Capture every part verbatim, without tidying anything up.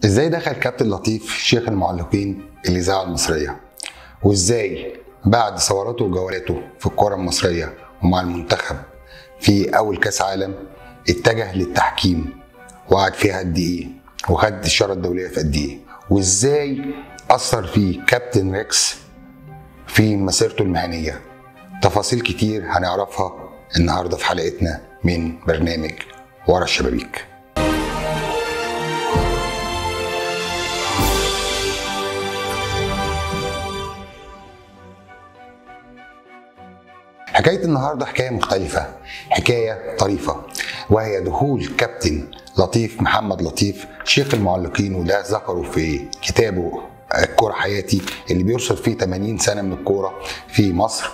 ازاي دخل كابتن لطيف شيخ المعلقين الاذاعه المصريه؟ وازاي بعد ثوراته وجولاته في الكره المصريه ومع المنتخب في اول كاس عالم اتجه للتحكيم وقعد فيها قد ايه؟ وخد الشاره الدوليه في قد ايه؟ وازاي اثر فيه كابتن ريكس في مسيرته المهنيه؟ تفاصيل كتير هنعرفها النهارده في حلقتنا من برنامج ورا الشبابيك. حكاية النهاردة حكاية مختلفة، حكاية طريفة، وهي دخول كابتن لطيف محمد لطيف شيخ المعلقين، وده ذكره في كتابه الكورة حياتي اللي بيرصد فيه ثمانين سنة من الكورة في مصر.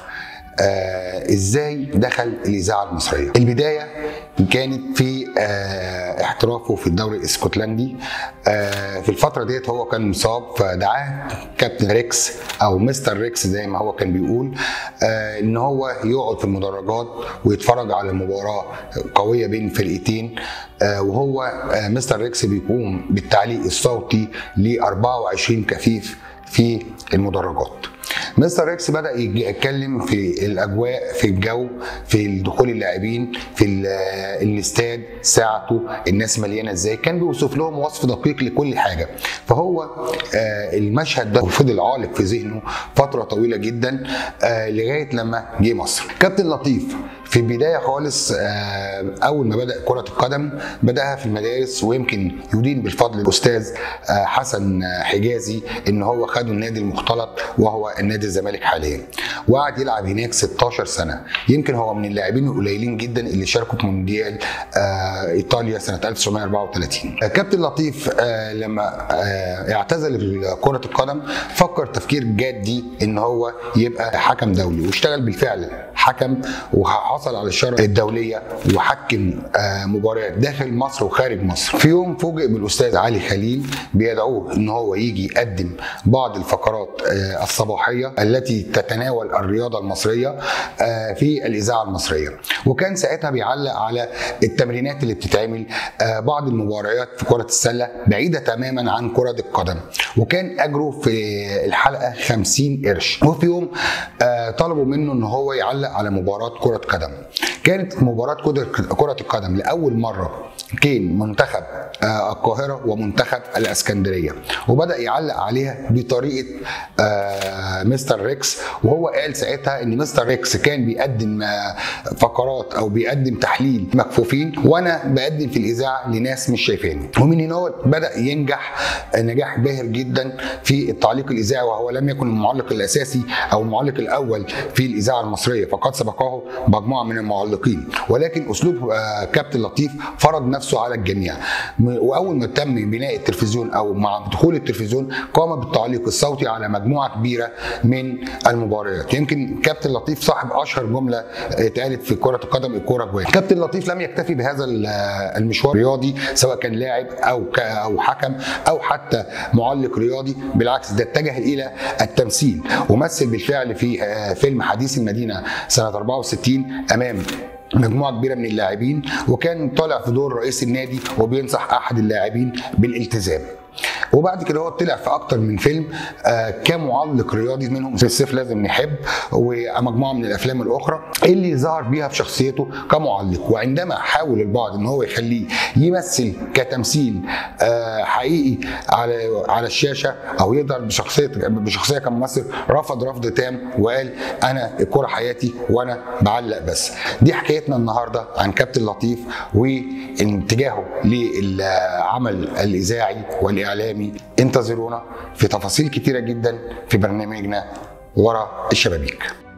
آه ازاي دخل الاذاعه المصريه؟ البدايه كانت في آه احترافه في الدوري الاسكتلندي. آه في الفتره ديت هو كان مصاب، فدعاه كابتن ريكس او مستر ريكس زي ما هو كان بيقول آه ان هو يقعد في المدرجات ويتفرج على مباراه قويه بين فرقتين. آه وهو آه مستر ريكس بيقوم بالتعليق الصوتي ل أربعة وعشرين كفيف في المدرجات. مستر ريكس بدأ يتكلم في الأجواء، في الجو، في دخول اللاعبين، في الاستاد ساعته، الناس مليانة ازاي، كان بيوصف لهم وصف دقيق لكل حاجة. فهو آه المشهد ده فضل عالق في ذهنه فترة طويلة جدا آه لغاية لما جه مصر. كابتن لطيف في البداية خالص آه أول ما بدأ كرة القدم بدأها في المدارس، ويمكن يدين بالفضل الأستاذ آه حسن حجازي إن هو خده النادي المختلط وهو النادي الزمالك حاليا، وقعد يلعب هناك ستاشر سنة. يمكن هو من اللاعبين القليلين جدا اللي شاركوا في مونديال آه إيطاليا سنة ألف وتسعمائة وأربعة وثلاثين. آه كابتن لطيف آه لما آه اعتزل كرة القدم فكر تفكير جادي إن هو يبقى حكم دولي، واشتغل بالفعل حكم وحصل على الشارة الدولية وحكم آه مباريات داخل مصر وخارج مصر. في يوم فوجئ بالأستاذ علي خليل بيدعوه إن هو يجي يقدم بعض الفقرات آه الصباحية التي تتناول الرياضة المصرية آه في الإذاعة المصرية، وكان ساعتها بيعلق على التمرينات اللي بتتعمل آه بعض المباريات في كرة السلة بعيدة تماما عن كرة القدم، وكان أجره في الحلقة خمسين قرش. وفي يوم آه طلبوا منه إن هو يعلق على مباراة كرة قدم. كانت مباراة كرة القدم لأول مرة كان منتخب آه القاهرة ومنتخب الاسكندرية، وبدأ يعلق عليها بطريقة آه مستر ريكس. وهو قال ساعتها ان مستر ريكس كان بيقدم آه فقرات او بيقدم تحليل مكفوفين، وانا بقدم في الاذاعة لناس مش شايفاني. ومن هنا بدأ ينجح نجاح باهر جدا في التعليق الاذاعي، وهو لم يكن المعلق الاساسي او المعلق الاول في الاذاعة المصرية، فقد سبقه مجموعة من المعلقين، ولكن اسلوب آه كابتن لطيف فرض نفسه على الجميع. واول ما تم بناء التلفزيون او مع دخول التلفزيون قام بالتعليق الصوتي على مجموعه كبيره من المباريات. يمكن كابتن لطيف صاحب اشهر جمله اتقالت في كره القدم: الكوره جوان. كابتن لطيف لم يكتفي بهذا المشوار الرياضي سواء كان لاعب او او حكم او حتى معلق رياضي، بالعكس ده اتجه الى التمثيل، ومثل بالفعل في فيلم حديث المدينه سنه أربعة وستين امام مجموعه كبيره من اللاعبين، وكان طالع في دور رئيس النادي وبينصح احد اللاعبين بالالتزام. وبعد كده هو طلع في اكتر من فيلم آه كمعلق رياضي، منهم في الصيف لازم نحب ومجموعه من الافلام الاخرى اللي ظهر بيها بشخصيته كمعلق. وعندما حاول البعض ان هو يخليه يمثل كتمثيل آه حقيقي على على الشاشه او يظهر بشخصيه بشخصيه كممثل، رفض رفض تام وقال انا الكوره حياتي وانا بعلق بس. دي حكايتنا النهارده عن كابتن لطيف واتجاهه للعمل الاذاعي والإعلامي. انتظرونا في تفاصيل كتيرة جدا في برنامجنا ورا الشبابيك.